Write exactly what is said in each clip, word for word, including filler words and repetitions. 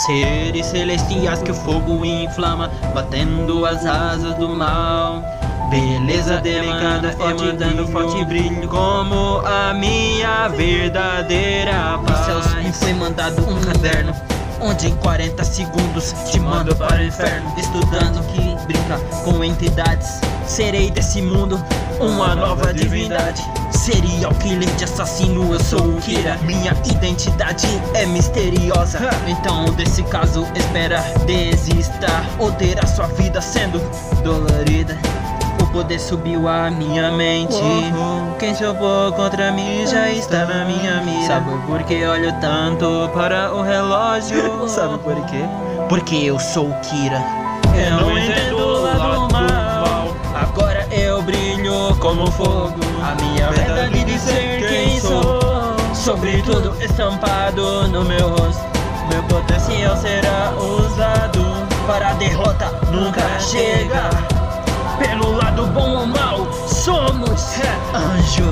Seres celestiais que o fogo inflama, batendo as asas do mal. Beleza delicada emanando forte brilho, como a minha verdadeira paz. Dos céus me foi mandado um caderno, onde em quarenta segundos te mando para o inferno. Estudando que brinca com entidades, serei desse mundo uma nova divindade. Serial killer de assassino, eu sou o Kira. Minha identidade é misteriosa, então desse caso espera, desista, ou terá sua vida sendo dolorida. O poder subiu à minha mente, quem se opor contra mim já está na minha mira. Sabe por que olho tanto para o relógio? Sabe por quê? Porque eu sou o Kira. Eu não entendo o lado mal, agora eu brilho como fogo. A minha verdade de ser quem sou, sobretudo estampado no meu rosto. Meu potencial será usado para a derrota nunca chega. Pelo lado bom ou mal, somos anjo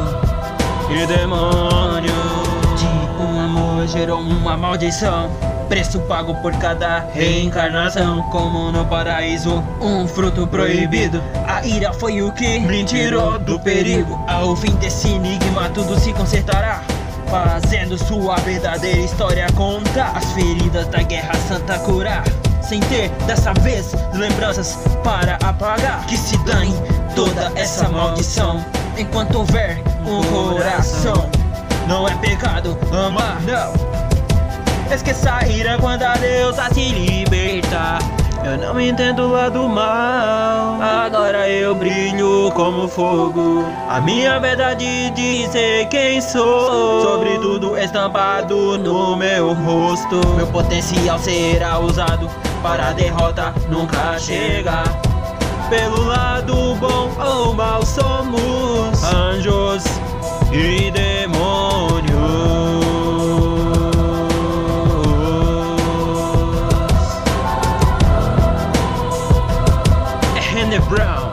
e demônio. De um amor gerou uma maldição, preço pago por cada reencarnação. Como no paraíso, um fruto proibido. A ira foi o que me tirou do perigo. Ao fim desse enigma tudo se consertará, fazendo sua verdadeira história contar. As feridas da guerra santa curar, sem ter dessa vez lembranças para apagar. Que se dane toda essa maldição, enquanto houver um coração. Não é pecado amar, não. Esqueça a ira quando a deusa te libertar. Eu não entendo o lado mal, agora eu brilho como fogo. A minha verdade de ser quem sou, sobretudo estampado no meu rosto. Meu potencial será usado para a derrota nunca chegar. Pelo lado bom ou mal somos anjos e demônios. Brown.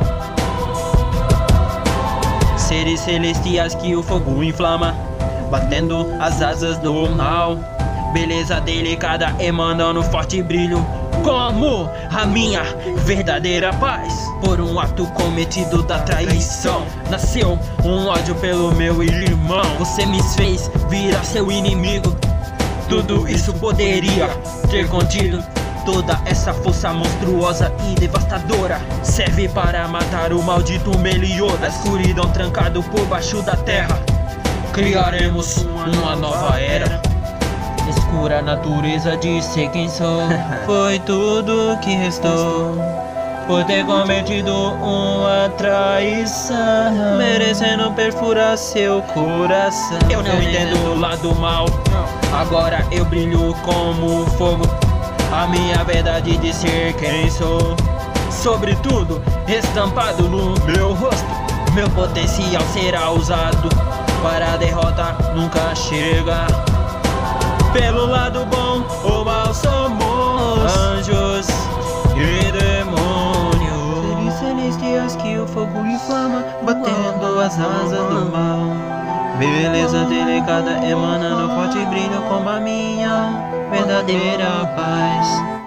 Seres celestiais que o fogo inflama, batendo as asas do mal. Beleza delicada emanando forte brilho, como a minha verdadeira paz. Por um ato cometido da traição, nasceu um ódio pelo meu irmão. Você me fez virar seu inimigo, tudo isso poderia ter contido. Toda essa força monstruosa e devastadora serve para matar o maldito Meliodas. A escuridão trancado por baixo da terra, criaremos uma nova era. Escura natureza de ser quem sou, foi tudo que restou por ter cometido uma traição, merecendo perfurar seu coração. Eu não entendo o lado mal, agora eu brilho como fogo. A minha verdade de ser quem sou, sobretudo estampado no meu rosto. Meu potencial será usado para a derrota nunca chega. Pelo lado bom ou mal somos anjos e demônios. Seres celestiais que o fogo inflama, batendo as asas do mal. Beleza delicada emanando forte brilho, como a minha verdadeira paz.